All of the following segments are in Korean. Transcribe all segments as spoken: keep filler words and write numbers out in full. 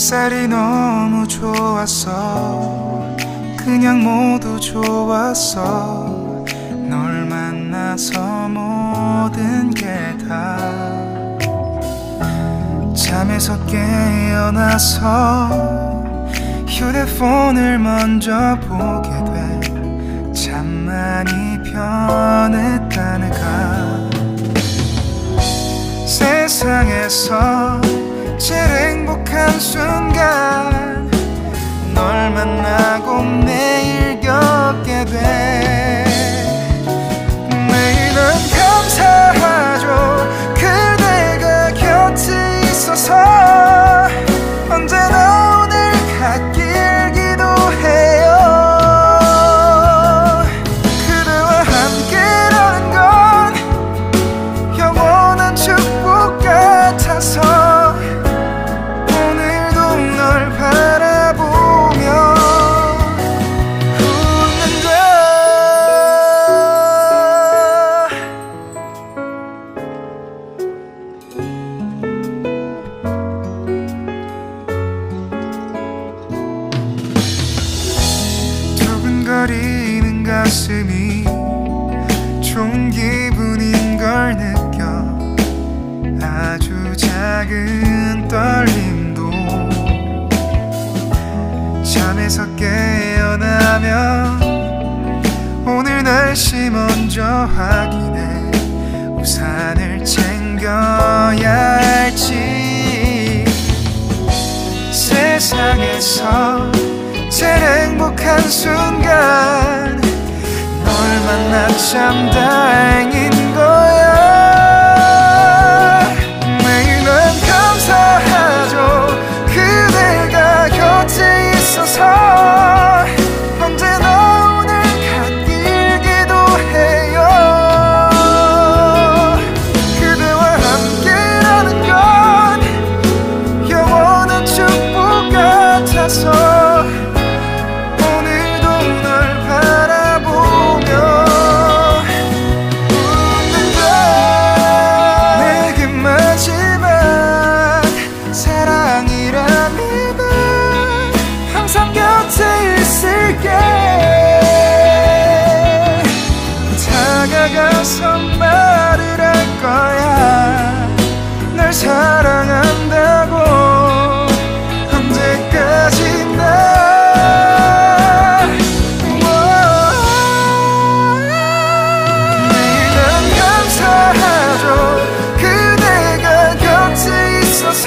햇살이 너무 좋았어. 그냥 모두 좋았어. 널 만나서 모든 게 다 잠에서 깨어나서 휴대폰을 먼저 보게 돼. 참 많이 변했다네가. 세상에서 제일 행복한 순간 널 만나고 매일 겪게 돼. 매일은 감사하죠. 그대가 곁에 있어서. 언제나 오늘 갓길 기도해요. 그대와 함께라는 건 영원한 축복 같아서 오늘도 널 바라보며 웃는다. 두근거리는 가슴이 좋은 기분인 걸 느껴. 아주 작은 떨림도 잠에서 깨어나면 오늘 날씨 먼저 확인해. 우산을 챙겨야 할지. 세상에서 제일 행복한 순간 널 만나 참 다행인 거야. 매일은 감사하죠. 그대가 곁에 있어서. 언제나 오늘 갓길 기도해요. 그대와 함께라는 건 영원한 축복 같아서 다가가서 말을 할 거야. 널 사랑한다고. 언제까지나 매일은 감사하죠. 그대가 곁에 있어서.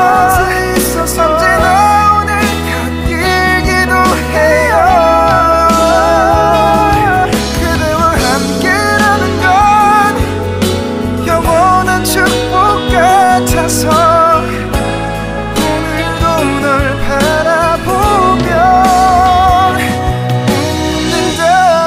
언제나 오늘 갓길 기도해요. 같아서 오늘도 널 바라보며 웃는다.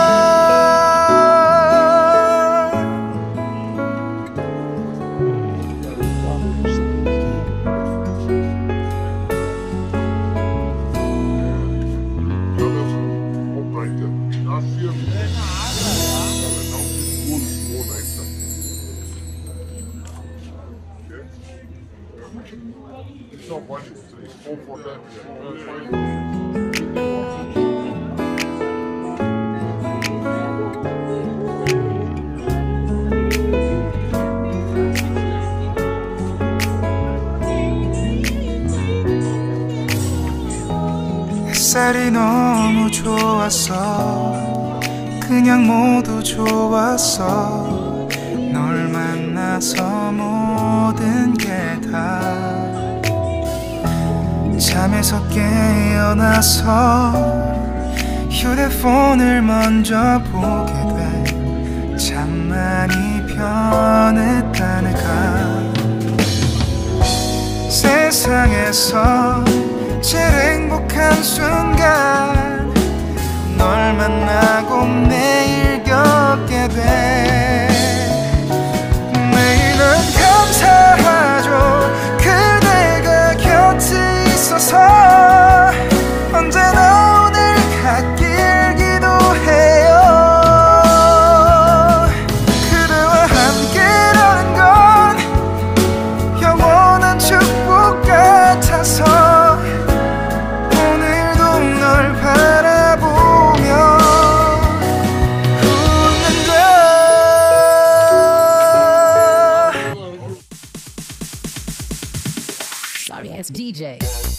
햇살이 너무 좋았어. 그냥 모두 좋았어. 널 만나서 모든 게 다 잠에서 깨어나서 휴대폰을 먼저 보게 돼. 참 많이 변했다네가. 세상에서 제일 행복한 순간 널 만나고 매일 겪게 돼. 매일은 감사하죠. 그대가 곁에 있어서. 언제나 오늘 갓길 기도해요. 그대와 함께라는 건 영원한 축복 같아서 D J.